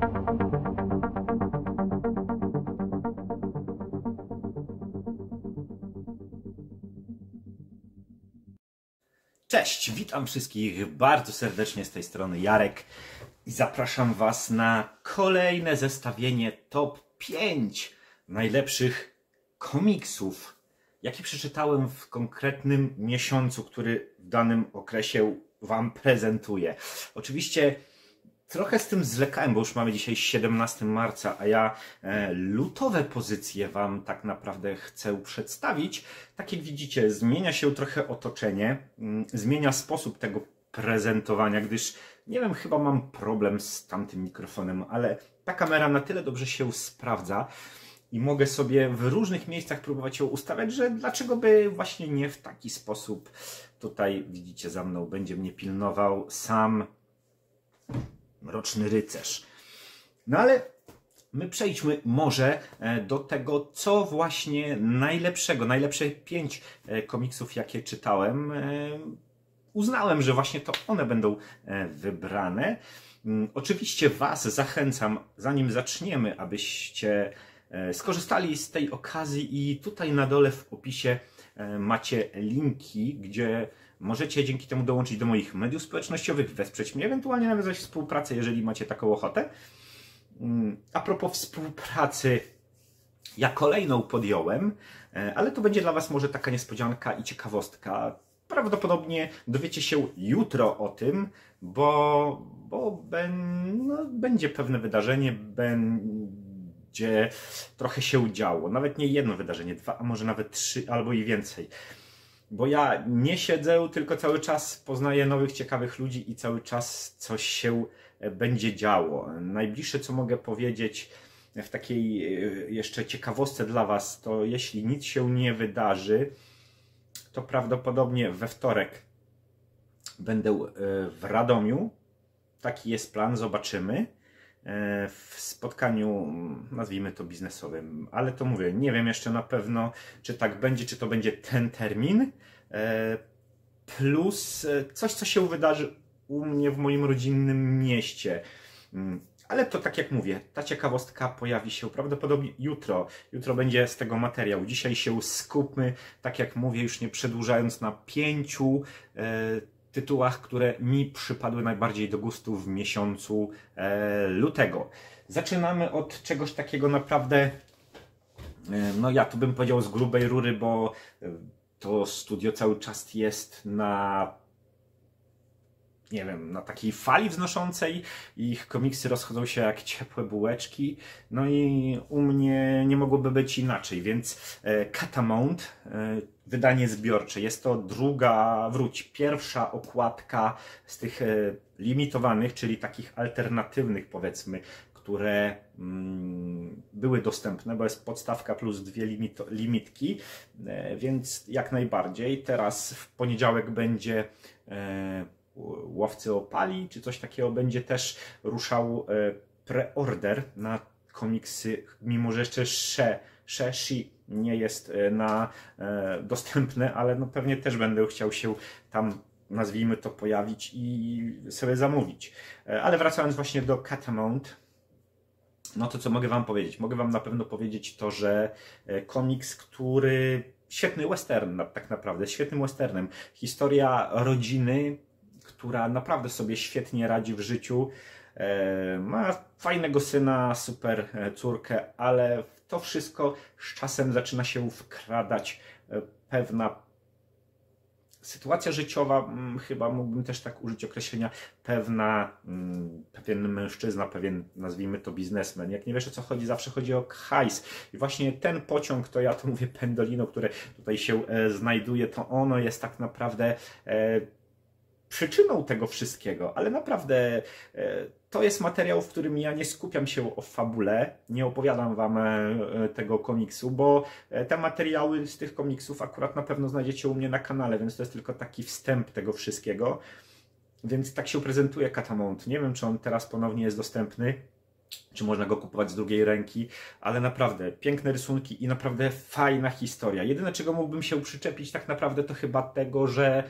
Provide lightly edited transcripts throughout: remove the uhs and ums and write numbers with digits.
Cześć, witam wszystkich bardzo serdecznie z tej strony Jarek i zapraszam Was na kolejne zestawienie top 5 najlepszych komiksów, jakie przeczytałem w konkretnym miesiącu, który w danym okresie Wam prezentuję. Oczywiście trochę z tym zwlekałem, bo już mamy dzisiaj 17 marca, a ja lutowe pozycje Wam tak naprawdę chcę przedstawić. Tak jak widzicie, zmienia się trochę otoczenie, zmienia sposób tego prezentowania, gdyż, nie wiem, chyba mam problem z tamtym mikrofonem, ale ta kamera na tyle dobrze się sprawdza i mogę sobie w różnych miejscach próbować ją ustawiać, że dlaczego by właśnie nie w taki sposób. Tutaj widzicie, za mną będzie mnie pilnował sam Mroczny Rycerz. No ale my przejdźmy może do tego, co właśnie najlepszego, najlepsze 5 komiksów, jakie czytałem. Uznałem, że właśnie to one będą wybrane. Oczywiście Was zachęcam, zanim zaczniemy, abyście skorzystali z tej okazji i tutaj na dole w opisie macie linki, gdzie możecie dzięki temu dołączyć do moich mediów społecznościowych, wesprzeć mnie, ewentualnie nawiązać współpracę, jeżeli macie taką ochotę. A propos współpracy, ja kolejną podjąłem, ale to będzie dla Was może taka niespodzianka i ciekawostka. Prawdopodobnie dowiecie się jutro o tym, bo będzie pewne wydarzenie, będzie trochę się działo. Nawet nie jedno wydarzenie, 2, a może nawet 3 albo i więcej. Bo ja nie siedzę, tylko cały czas poznaję nowych, ciekawych ludzi i cały czas coś się będzie działo. Najbliższe, co mogę powiedzieć w takiej jeszcze ciekawostce dla Was, to jeśli nic się nie wydarzy, to prawdopodobnie we wtorek będę w Radomiu. Taki jest plan, zobaczymy. W spotkaniu, nazwijmy to biznesowym, ale to mówię, nie wiem jeszcze na pewno, czy tak będzie, czy to będzie ten termin, plus coś, co się wydarzy u mnie w moim rodzinnym mieście. Ale to tak jak mówię, ta ciekawostka pojawi się prawdopodobnie jutro. Jutro będzie z tego materiał. Dzisiaj się skupmy, tak jak mówię, już nie przedłużając, na 5 tytułach, które mi przypadły najbardziej do gustu w miesiącu lutego. Zaczynamy od czegoś takiego naprawdę, no ja tu bym powiedział z grubej rury, bo to studio cały czas jest na, nie wiem, na takiej fali wznoszącej. Ich komiksy rozchodzą się jak ciepłe bułeczki. No i u mnie nie mogłoby być inaczej, więc Catamount, wydanie zbiorcze. Jest to pierwsza okładka z tych limitowanych, czyli takich alternatywnych, powiedzmy, które były dostępne, bo jest podstawka plus 2 limitki, więc jak najbardziej. Teraz w poniedziałek będzie Łowcy Opali, czy coś takiego, będzie też ruszał preorder na komiksy, mimo że jeszcze She nie jest dostępne, ale no pewnie też będę chciał się tam, nazwijmy to, pojawić i sobie zamówić. Ale wracając właśnie do Catamount, no to co mogę Wam powiedzieć? Mogę Wam na pewno powiedzieć to, że komiks, który świetny western, tak naprawdę, świetnym westernem. Historia rodziny, która naprawdę sobie świetnie radzi w życiu. Ma fajnego syna, super córkę, ale w to wszystko z czasem zaczyna się wkradać pewna sytuacja życiowa, chyba mógłbym też tak użyć określenia, pewien mężczyzna, pewien, nazwijmy to, biznesmen. Jak nie wiesz, o co chodzi, zawsze chodzi o hajs. I właśnie ten pociąg, to ja to mówię pendolino, które tutaj się znajduje, to ono jest tak naprawdę przyczyną tego wszystkiego, ale naprawdę to jest materiał, w którym ja nie skupiam się o fabule, nie opowiadam Wam tego komiksu, bo te materiały z tych komiksów akurat na pewno znajdziecie u mnie na kanale, więc to jest tylko taki wstęp tego wszystkiego. Więc tak się prezentuje Catamount. Nie wiem, czy on teraz ponownie jest dostępny, czy można go kupować z drugiej ręki, ale naprawdę piękne rysunki i naprawdę fajna historia. Jedyne, czego mógłbym się przyczepić tak naprawdę, to chyba tego, że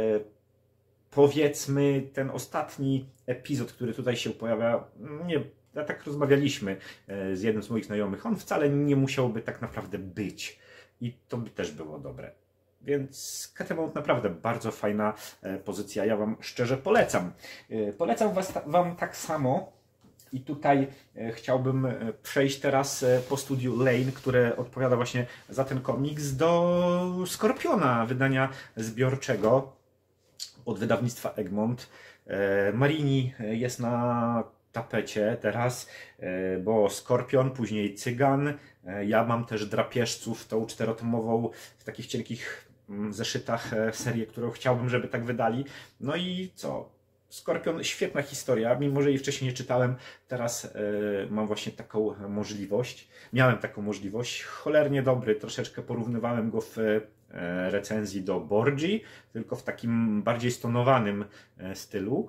powiedzmy ten ostatni epizod, który tutaj się pojawia, nie tak rozmawialiśmy z jednym z moich znajomych, on wcale nie musiałby tak naprawdę być. I to by też było dobre. Więc Catamount naprawdę bardzo fajna pozycja. Ja Wam szczerze polecam. Polecam Wam tak samo. I tutaj chciałbym przejść teraz po studiu Lane, które odpowiada właśnie za ten komiks, do Skorpiona, wydania zbiorczego od wydawnictwa Egmont. Marini jest na tapecie teraz, bo Skorpion, później Cygan. Ja mam też Drapieżców, tą czterotomową w takich cienkich zeszytach serię, którą chciałbym, żeby tak wydali. No i co? Skorpion, świetna historia, mimo że jej wcześniej nie czytałem, teraz mam właśnie taką możliwość. Miałem taką możliwość, cholernie dobry, troszeczkę porównywałem go w recenzji do Borgi, tylko w takim bardziej stonowanym stylu.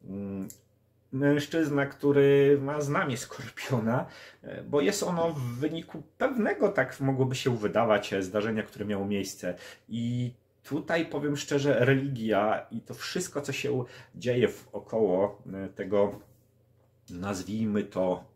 Mężczyzna, który ma znamie Skorpiona, bo jest ono w wyniku pewnego, tak mogłoby się wydawać, zdarzenia, które miało miejsce. I tutaj powiem szczerze, religia i to wszystko, co się dzieje wokoło tego, nazwijmy to,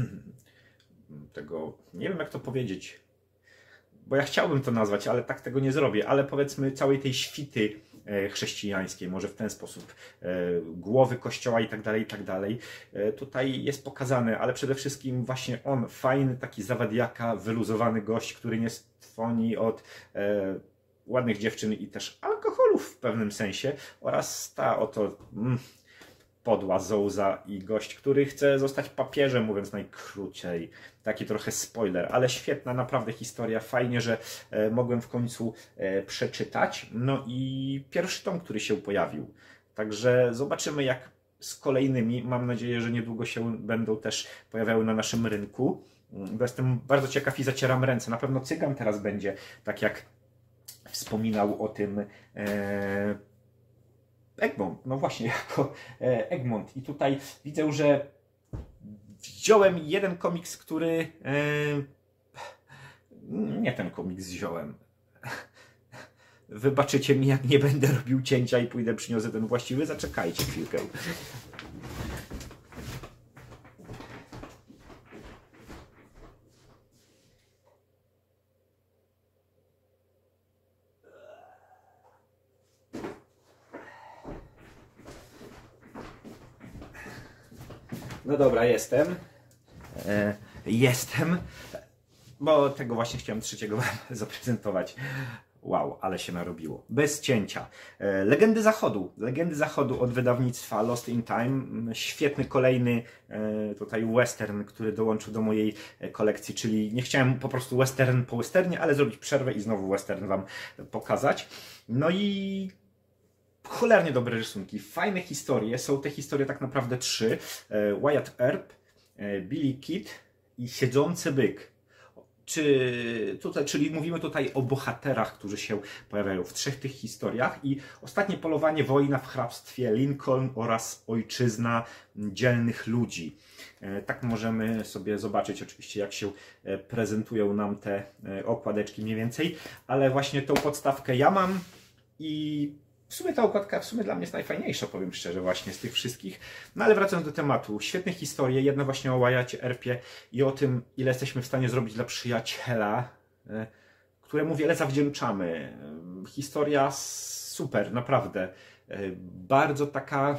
tego, nie wiem jak to powiedzieć, bo ja chciałbym to nazwać, ale tak tego nie zrobię, ale powiedzmy całej tej świty chrześcijańskiej, może w ten sposób, głowy kościoła i tak dalej, tutaj jest pokazane, ale przede wszystkim właśnie on, fajny taki zawadiaka, wyluzowany gość, który nie stwoni od ładnych dziewczyn i też alkoholu w pewnym sensie, oraz ta oto podła Zouza i gość, który chce zostać papieżem, mówiąc najkrócej. Taki trochę spoiler, ale świetna naprawdę historia. Fajnie, że mogłem w końcu przeczytać. No i pierwszy tom, który się pojawił. Także zobaczymy, jak z kolejnymi. Mam nadzieję, że niedługo się będą też pojawiały na naszym rynku. Bo jestem bardzo ciekaw i zacieram ręce. Na pewno Cygan teraz będzie, tak jak wspominał o tym Egmont, no właśnie, jako Egmont. I tutaj widzę, że wziąłem jeden komiks, który... nie ten komiks wziąłem. Wybaczycie mi, jak nie będę robił cięcia i pójdę przyniosę ten właściwy. Zaczekajcie chwilkę. No dobra, jestem. Bo tego właśnie chciałem trzeciego Wam zaprezentować. Wow, ale się narobiło. Bez cięcia. Legendy Zachodu. Legendy Zachodu od wydawnictwa Lost in Time. Świetny kolejny tutaj western, który dołączył do mojej kolekcji, czyli nie chciałem po prostu western po westernie, ale zrobić przerwę i znowu western Wam pokazać. No i cholernie dobre rysunki, fajne historie. Są te historie tak naprawdę trzy. Wyatt Earp, Billy Kid i Siedzący Byk. Czyli mówimy tutaj o bohaterach, którzy się pojawiają w trzech tych historiach. I Ostatnie polowanie, wojna w hrabstwie Lincoln oraz Ojczyzna dzielnych ludzi. Tak możemy sobie zobaczyć oczywiście, jak się prezentują nam te okładeczki mniej więcej. Ale właśnie tą podstawkę ja mam i w sumie ta okładka dla mnie jest najfajniejsza, powiem szczerze, właśnie z tych wszystkich. No ale wracając do tematu. Świetne historie. Jedna właśnie o Wyattie Earpie i o tym, ile jesteśmy w stanie zrobić dla przyjaciela, któremu wiele zawdzięczamy. Historia super, naprawdę. Bardzo taka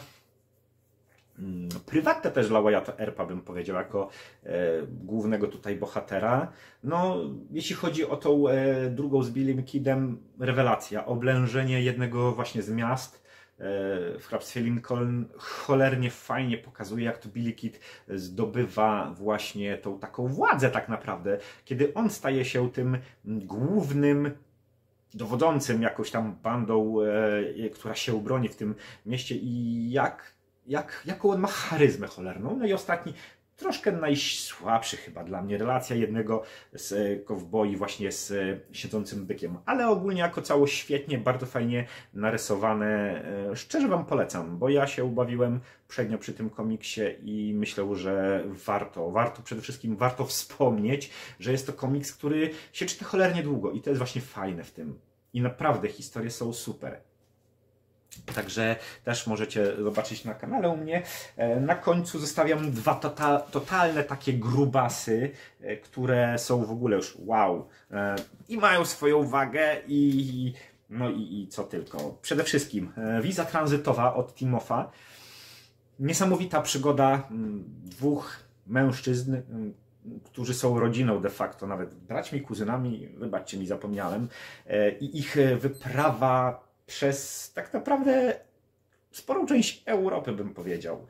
prywatna też dla Wyatta Earpa, bym powiedział, jako głównego tutaj bohatera. No, jeśli chodzi o tą drugą z Billym Kidem, rewelacja. Oblężenie jednego właśnie z miast w hrabstwie Lincoln cholernie fajnie pokazuje, jak to Billy Kid zdobywa właśnie tą taką władzę tak naprawdę, kiedy on staje się tym głównym dowodzącym jakąś tam bandą, która się broni w tym mieście i jaką on ma charyzmę cholerną. No i ostatni, troszkę najsłabszy chyba dla mnie, relacja jednego z kowboi właśnie z Siedzącym Bykiem. Ale ogólnie jako całość świetnie, bardzo fajnie narysowane. Szczerze Wam polecam, bo ja się ubawiłem przednio przy tym komiksie i myślę, że przede wszystkim warto wspomnieć, że jest to komiks, który się czyta cholernie długo i to jest właśnie fajne w tym. I naprawdę historie są super. Także też możecie zobaczyć na kanale u mnie. Na końcu zostawiam dwa totalne takie grubasy, które są w ogóle już wow. I mają swoją wagę no i co tylko. Przede wszystkim wiza tranzytowa od Timofa. Niesamowita przygoda dwóch mężczyzn, którzy są rodziną de facto, nawet braćmi, kuzynami, wybaczcie mi, zapomniałem. I ich wyprawa przez tak naprawdę sporą część Europy, bym powiedział.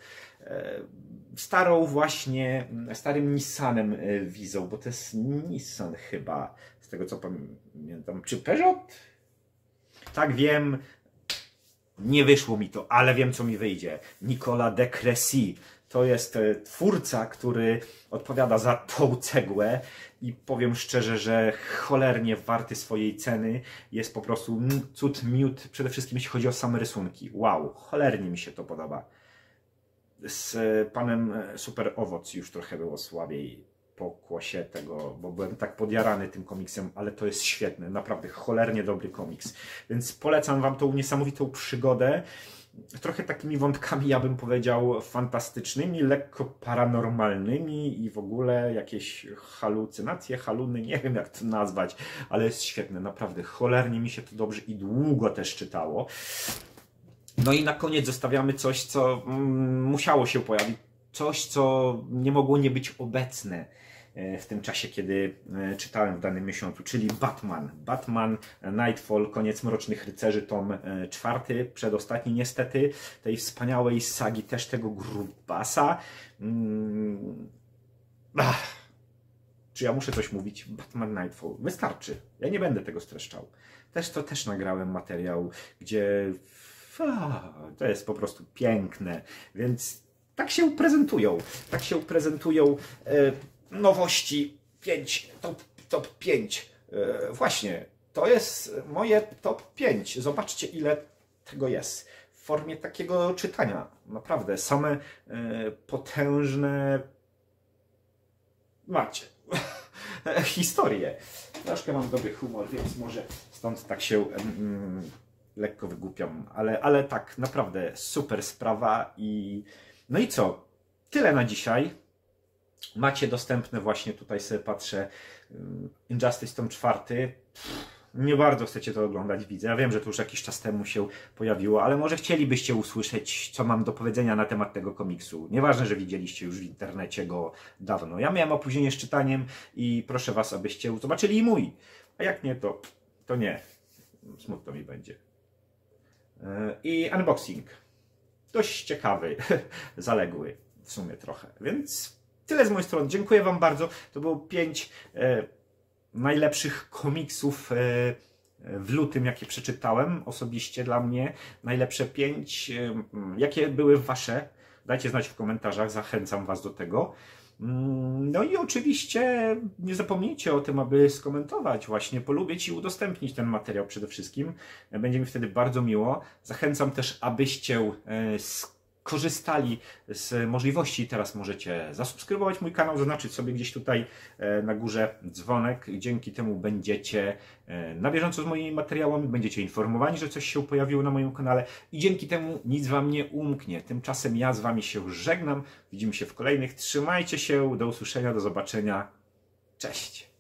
Starym Nissanem wizą, bo to jest Nissan chyba, z tego co pamiętam. Czy Peugeot? Tak, wiem. Nie wyszło mi to, ale wiem, co mi wyjdzie. Nicolas de Crécy. To jest twórca, który odpowiada za tą cegłę i powiem szczerze, że cholernie warty swojej ceny. Jest po prostu cud miód, przede wszystkim jeśli chodzi o same rysunki. Wow, cholernie mi się to podoba. Z panem Super Owoc już trochę było słabiej po kłosie tego, bo byłem tak podjarany tym komiksem, ale to jest świetne, naprawdę cholernie dobry komiks. Więc polecam wam tą niesamowitą przygodę. Trochę takimi wątkami, ja bym powiedział, fantastycznymi, lekko paranormalnymi i w ogóle jakieś halucynacje, haluny, nie wiem jak to nazwać, ale jest świetne, naprawdę cholernie mi się to dobrze i długo też czytało. No i na koniec zostawiamy coś, co musiało się pojawić, coś, co nie mogło nie być obecne w tym czasie, kiedy czytałem w danym miesiącu, czyli Batman. Batman, Nightfall, Koniec Mrocznych Rycerzy, tom 4, przedostatni niestety, tej wspaniałej sagi, też tego grubasa. Czy ja muszę coś mówić? Batman Nightfall. Wystarczy. Ja nie będę tego streszczał. Też nagrałem materiał, gdzie to jest po prostu piękne, więc tak się prezentują. Tak się prezentują nowości 5, top 5. Właśnie, to jest moje top 5. Zobaczcie, ile tego jest. W formie takiego czytania. Naprawdę, same potężne macie historie. Troszkę mam dobry humor, więc może stąd tak się lekko wygłupiam. Ale tak, naprawdę super sprawa. No i co? Tyle na dzisiaj. Macie dostępne właśnie, tutaj sobie patrzę, Injustice tom 4. Nie bardzo chcecie to oglądać, widzę. Ja wiem, że to już jakiś czas temu się pojawiło, ale może chcielibyście usłyszeć, co mam do powiedzenia na temat tego komiksu. Nieważne, że widzieliście już w internecie go dawno. Ja miałem opóźnienie z czytaniem i proszę was, abyście zobaczyli mój. A jak nie, to nie. Smutno mi będzie. I unboxing. Dość ciekawy, zaległy w sumie trochę, więc tyle z mojej strony. Dziękuję wam bardzo. To było 5 najlepszych komiksów w lutym, jakie przeczytałem osobiście dla mnie. Najlepsze 5. Jakie były wasze? Dajcie znać w komentarzach, zachęcam was do tego. No i oczywiście nie zapomnijcie o tym, aby skomentować, właśnie polubić i udostępnić ten materiał przede wszystkim. Będzie mi wtedy bardzo miło. Zachęcam też, abyście korzystali z możliwości. Teraz możecie zasubskrybować mój kanał, zaznaczyć sobie gdzieś tutaj na górze dzwonek. Dzięki temu będziecie na bieżąco z moimi materiałami, będziecie informowani, że coś się pojawiło na moim kanale i dzięki temu nic wam nie umknie. Tymczasem ja z wami się żegnam. Widzimy się w kolejnych. Trzymajcie się, do usłyszenia, do zobaczenia. Cześć!